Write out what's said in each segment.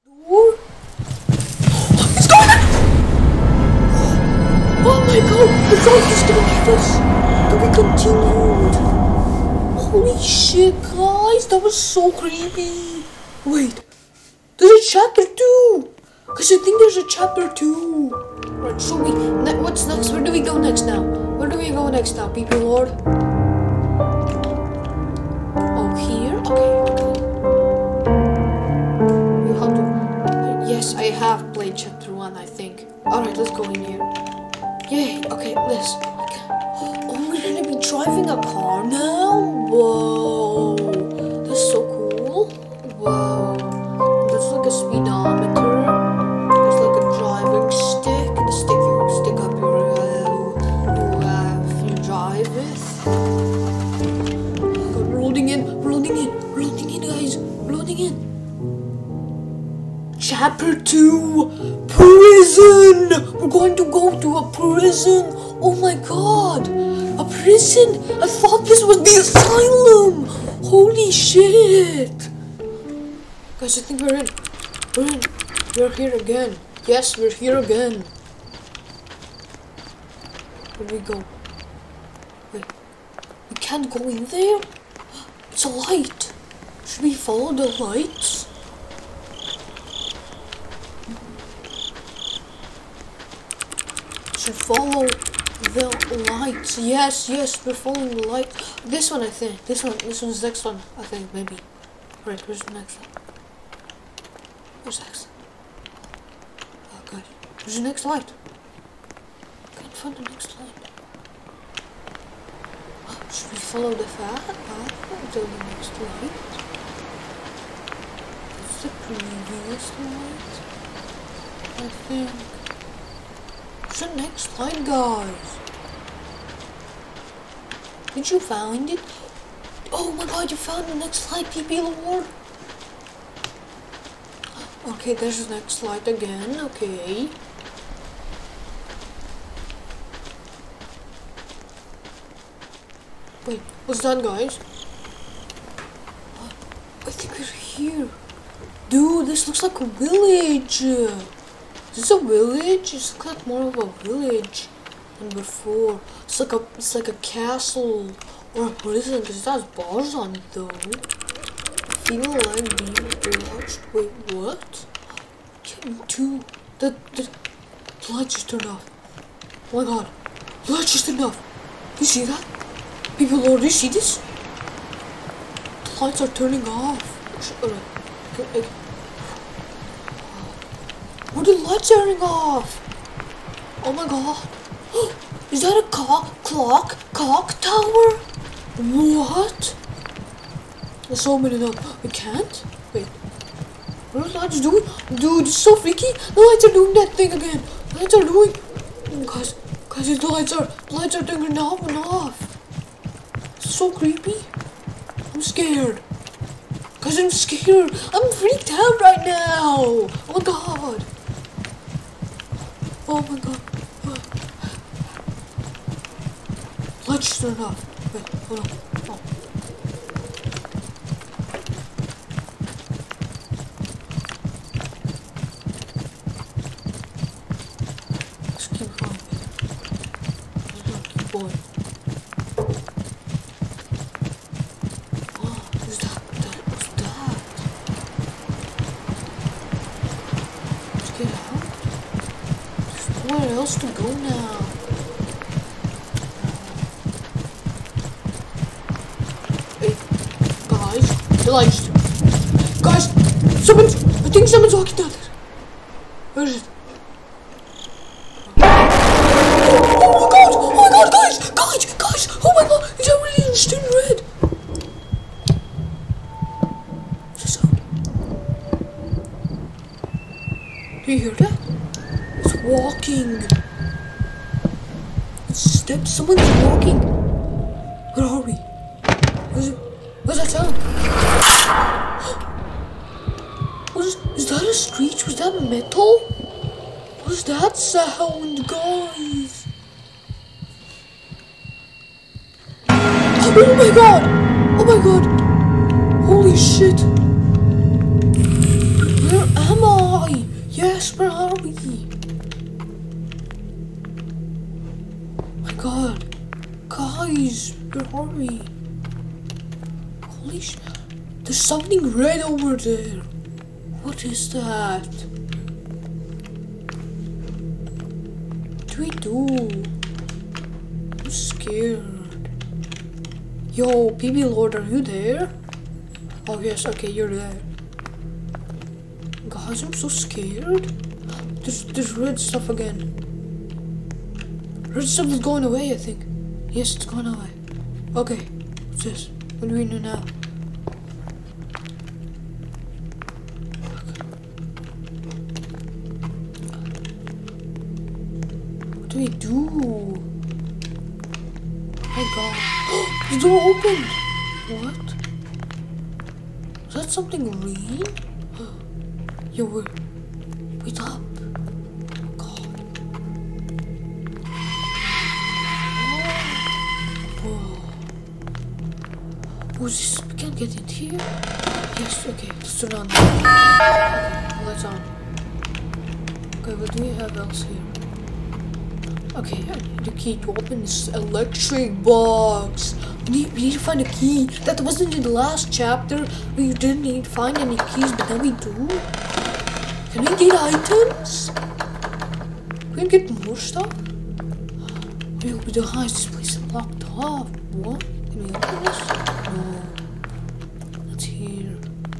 Door? It's going on! Oh my god! I thought he was gonna leave us! But we continued! Holy shit, guys! That was so creepy! Wait! There's a chapter 2! Because I think there's a chapter 2! Right, so what's next? Where do we go next now? Where do we go next now, people lord? Oh, here? Okay. We have to... Yes, I have played chapter 1, I think. Alright, let's go in here. Yay, okay, let's... Oh, we're gonna be driving a car now? Whoa. That's so cool. Whoa. There's like a speedometer. There's like a driving stick. The stick you stick up your... you drive with. Loading in, guys. Loading in. Chapter 2, prison! We're going to go to a prison! Oh my god! A prison! I thought this was the asylum! Holy shit! Guys, I think we're in. We're here again. Yes, we're here again. Where do we go? Wait. We can't go in there? It's a light. Should we follow the lights? Should follow the lights. Yes, we're following the light. This one, I think. This one's the next one, I think, maybe. Right, where's the next one? Where's next? Oh god. Where's the next light? Can't find the next light. Should we follow the path until the next light? It's the previous light, I think. It's the next light, guys. Did you find it? Oh my god, you found the next light, people lord. Okay, there's the next light again, okay. Wait, what's that, guys? I think we're here. Dude, this looks like a village. Is this a village? It looks like more of a village than before. It's like a castle or a prison because it has bars on it though. I feel like being watched. Wait, what? Two. The light just turned off. Oh my god. The light just turned off. You see that? People lord, do you see this? The lights are turning off. Why are the lights turning off? Oh my god. Is that a clock tower? What? There's so many of them. We can't? Wait. What are the lights doing? Dude, it's so freaky. The lights are doing that thing again. The lights are doing... Guys, the lights are turning off and off. It's so creepy. I'm scared. Guys, I'm scared. I'm freaked out right now. Oh my god. Oh my god. Lights just turned off. Wait, hold on. Oh. Let's keep going. Let's keep going. Oh, who's that? What's that? Let's get out. There's nowhere else to go now. The lights. Guys, I think someone's walking down there. Where is it? Oh my god, guys, oh my god, it's already still red. What's the sound? Do you hear that? It's walking. It's steps, someone's walking. Where are we? Where's that sound? Is that a screech? Was that metal? What's that sound, guys? Oh my god! Oh my god! Holy shit! Where am I? we? My god. Guys, hurry. Holy shit. There's something red over there. What is that? What do we do? I'm scared. Yo, PB Lord, are you there? Oh yes, okay, you're there. Guys, I'm so scared. There's red stuff again. Red stuff is going away, I think. Yes, it's going away. Okay, what's this? What do we do now? What do we do? My god. The door opened! What? Is that something green? Yo, wait up. God. Whoa. What's this? We can't get in here? Yes, okay, let's turn on. Okay, lights on. Okay, what do we have else here? Okay, I need a key to open this electric box. We need to find a key. That wasn't in the last chapter. We didn't need to find any keys, but now we do. Can we get items? Can we get more stuff? We open the house. This place is locked off. What? Can we open this? No. That's here.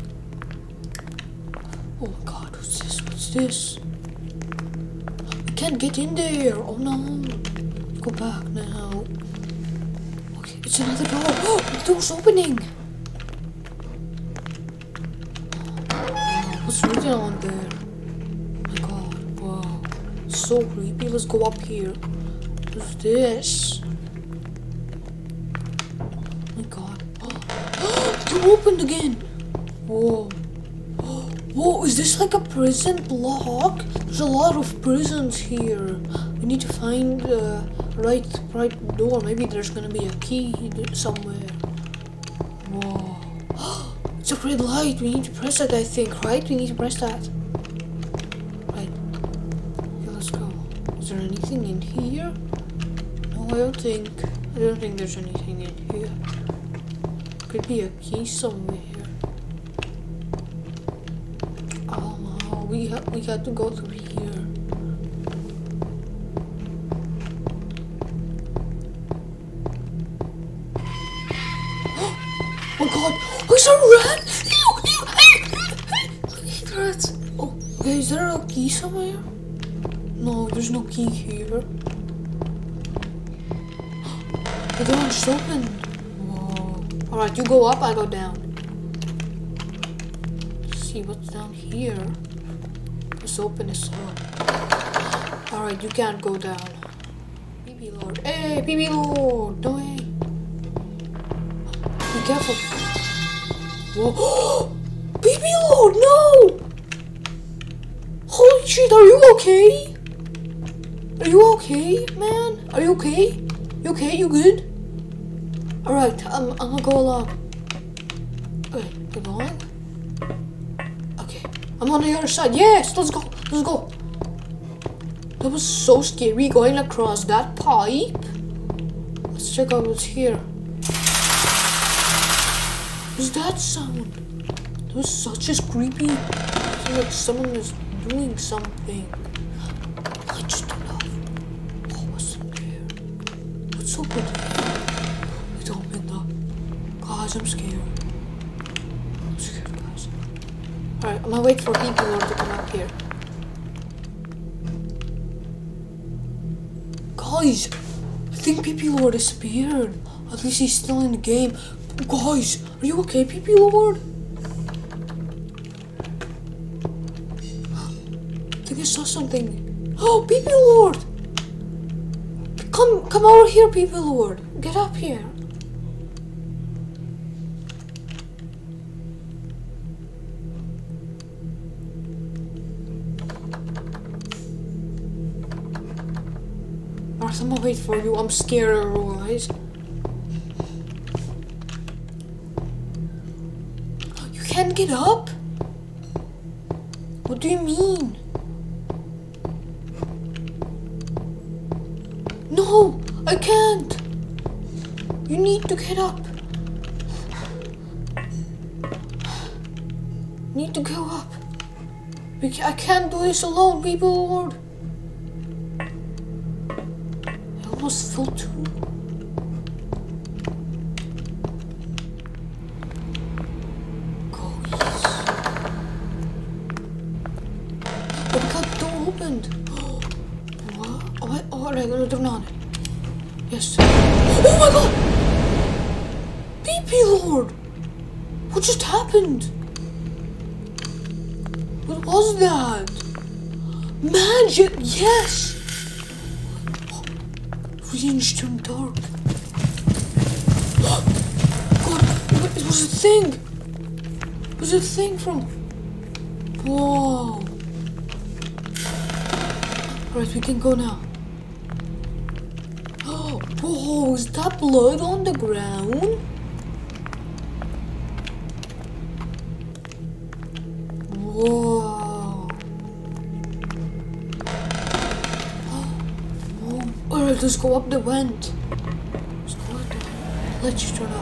Oh my god, what's this? What's this? Can't get in there. Oh no. Go back now. Okay, it's another door. Oh, the door's opening. What's written on there? Oh my god. Wow. So creepy. Let's go up here. What's this? Oh my god. The door opened again. Whoa. Whoa, is this like a prison block? There's a lot of prisons here. We need to find the right door. Maybe there's gonna be a key somewhere. Whoa. It's a red light. We need to press that, I think, right? We need to press that. Right. Okay, let's go. Is there anything in here? No, I don't think there's anything in here. Could be a key somewhere. We had to go through here. Oh god! Oh, is there a rat? Rats! Oh, okay, is there a key somewhere? No, there's no key here. The door is open. Whoa. Alright, you go up, I go down. Let's see what's down here. Let's open this up. Alright, you can't go down. PB Lord. Hey, PB Lord! No way. Be careful. Whoa. PB Lord, no! Holy shit, are you okay? Are you okay, man? Are you okay? You okay? You good? Alright, I'm gonna go along. Okay, keep going. I'm on the other side. Yes, let's go. Let's go. That was so scary going across that pipe. Let's check out what's here. What's that sound? That was such a creepy. I feel like someone is doing something. I just don't know. What was in there? What's so good? It opened up. Guys, I'm scared. Alright, I'm gonna wait for PB Lord to come up here. Guys, I think PB Lord disappeared. At least he's still in the game. Guys, are you okay, PB Lord? I think I saw something. Oh, PB Lord! Come over here, PB Lord. Get up here. I'm gonna wait for you. I'm scared otherwise. You can't get up? What do you mean? No, I can't. You need to get up. Need to go up. I can't do this alone, people, Lord. I almost fell too. Go, yes. Oh, we got the door opened. What? Oh, alright, let me turn on it. Yes. Oh my god! PP Lord! What just happened? What was that? Magic, yes! Range turned dark. God, it was a thing! It was a thing from... Whoa! Alright, we can go now. Whoa, is that blood on the ground? Whoa. Whoa. Alright, let's go up the vent. Let's go up the vent. Let's just turn up.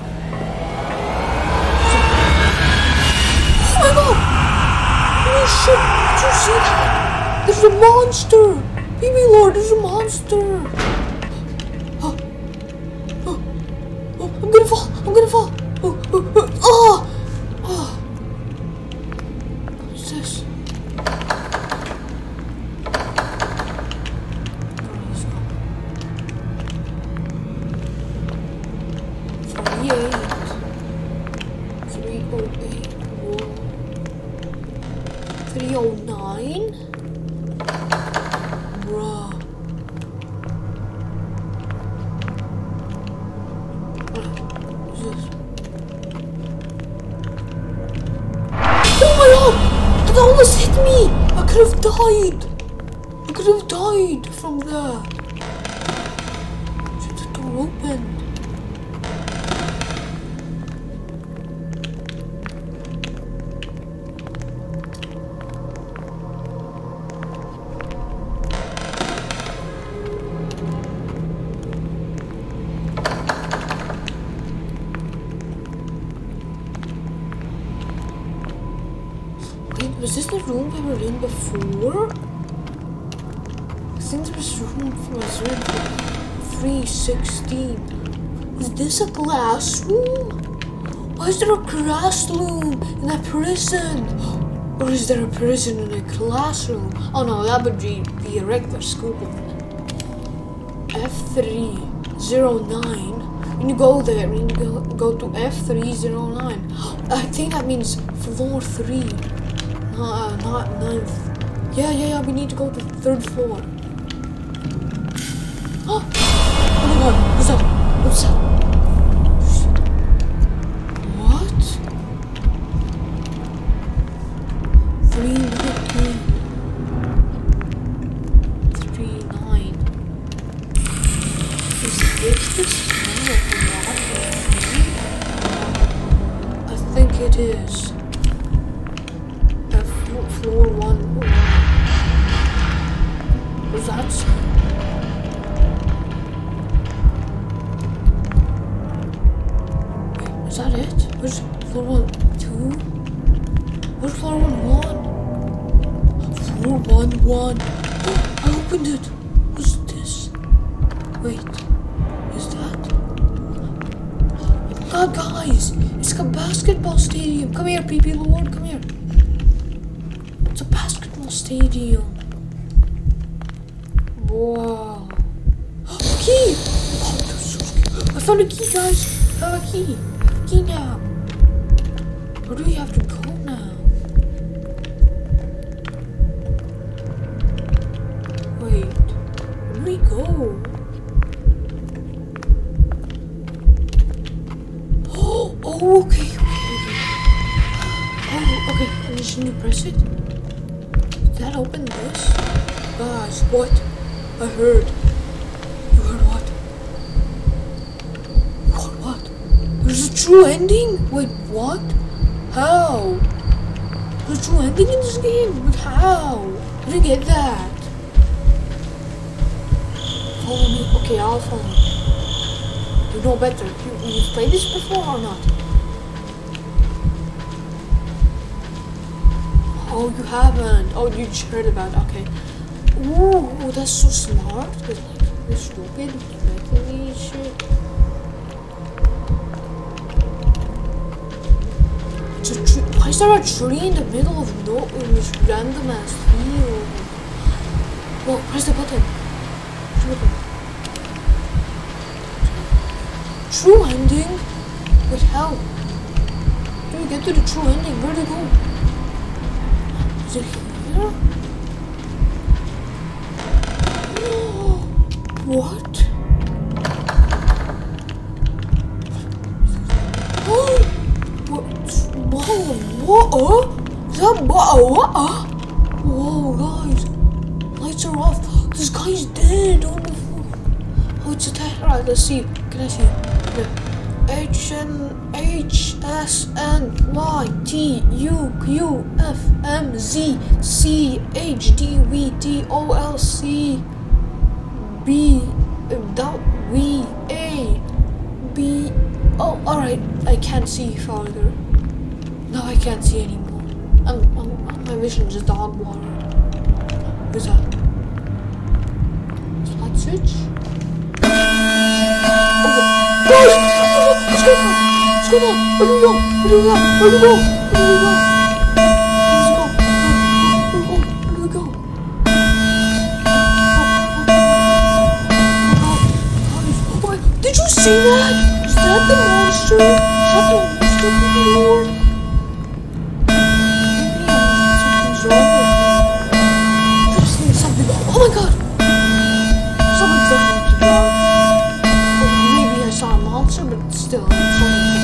Oh my god! Holy shit! Did you see that? There's a monster! Baby Lord, there's a monster! I'm gonna fall! I'm gonna fall! Oh! What is this? Let's go. 308. Whoa. 309? Bruh. Oh my god! That almost hit me! I could have died! I could have died from there. Should the door open? Was this the room we were in before? I think there was room for 316. Is this a classroom? Why is there a classroom in a prison? Or is there a prison in a classroom? Oh no, that would be a regular school. F309. When you go there, when you go to F309, I think that means floor 3. Not 9th. Yeah, we need to go to 3rd floor. Oh my god, what's that? What's that? What? 319. 39. Is this the smell of the I think it is. Floor 1. What's that? Wait, is that it? Where's floor 1? 2? Where's floor 1? 1? Floor 1, 1. Oh, I opened it. What's this? Wait, is that? Oh god, guys! It's like a basketball stadium. Come here, PP Lord, come here. It's a basketball stadium. Wow. Key! Oh, that's so scary. I found a key, guys. I have a key. Key now. Where do we have to go now? Wait. Where do we go? Oh, okay. Oh, okay. I just need to press it. That open this? Guys, what? I heard. You heard what? What? There's a true ending? Wait, what? How? There's a true ending in this game? But how? I didn't get that. follow me. Okay, I'll follow you. You know better. You've played this before or not? Oh, you haven't. Oh, you just heard about it. Okay. Ooh, that's so smart. Because, like, you're stupid. You're making me shit. It's a tree. Why is there a tree in the middle of nowhere in this random ass field? Well, press the button. Press the button. True ending? Wait, how? Do we get to the true ending? Where'd it go? Is it here? What? What? Is that what? Whoa, guys. Lights are off. This guy's dead. Oh, it's a test. Alright, let's see. Can I see? Yeah. HNSNYTUQFMZCHDVDOLCBWAB. Oh, alright. I can't see farther. No, I can't see anymore. My vision is dog water. Who's that? Light switch? What's going on? What's going on? Where do we go? Where do we go? Where do we go? Where do we go? Where do we go? Did you see that? Is that the monster? Is that the monster from the Lord? Something's wrong with me. I just need something. Oh my god! Something's definitely wrong. Maybe I saw a monster, but still, something's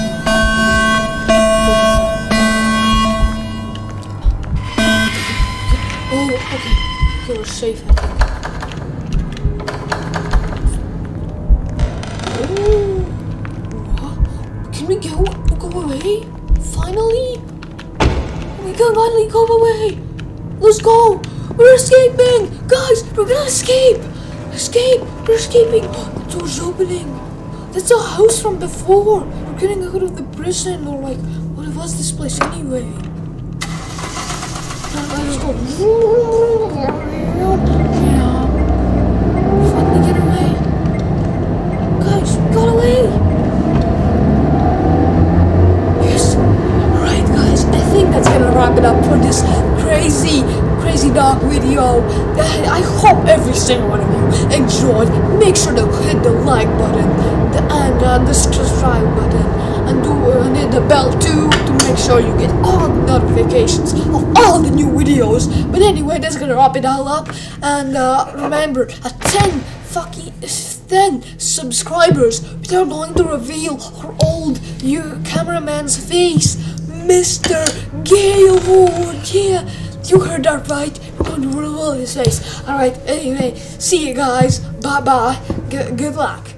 oh, okay. Okay, we're safe, I think. Can we go away? Finally? We can finally go away. Let's go. We're escaping. Guys, we're gonna escape. Escape. We're escaping. The door's opening. That's a house from before. We're getting out of the prison, or like, what was this place anyway? Let's go. Finally get away. Guys, we got away. I think that's gonna wrap it up for this crazy dog video. I hope every single one of you enjoyed. Make sure to hit the like button and the subscribe button, and hit the bell too to make sure you get all the notifications of all the new videos. But anyway, that's gonna wrap it all up. And remember, at 10 subscribers, we are going to reveal our old cameraman's face, Mr. Galewood. Yeah, you heard that right. We're going to reveal his face. Alright, anyway, see you guys. Bye bye. Good luck.